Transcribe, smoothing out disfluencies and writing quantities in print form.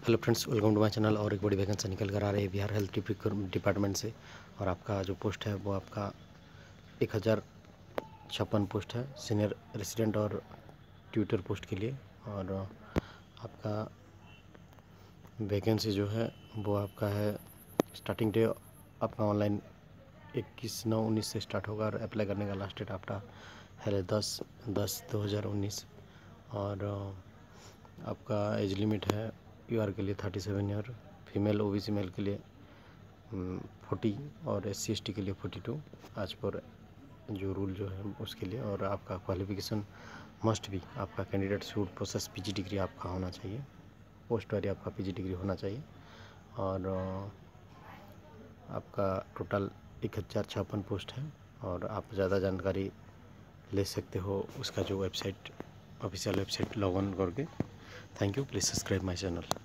Hello friends, welcome to my channel. और एक बड़ी वैकेंसी निकल कर आ रही है बिहार हेल्थ डिपार्टमेंट से। और आपका जो पोस्ट है वो आपका 1056 पोस्ट है सीनियर रेसिडेंट और ट्यूटर पोस्ट के लिए। और आपका वैकेंसी जो है वो आपका है, स्टार्टिंग डे आपका ऑनलाइन 21/9/19 से स्टार्ट होगा और अप्लाई करने का लास्ट डेट आपका है 10/10/2019। और आपका एज लिमिट है यूआर के लिए 37 ईयर, फीमेल ओबीसी मेल के लिए 40 और SC/ST के लिए 42 आज पर जो रूल जो है उसके लिए। और आपका क्वालिफिकेशन मस्ट भी आपका candidate should process PG degree आपका होना चाहिए, पोस्ट वारी आपका PG डिग्री होना चाहिए। और आपका टोटल 1056 पोस्ट है। और आप ज़्यादा जानकारी ले सकते हो उसका जो website, official website log in करके। Thank you, please subscribe my channel.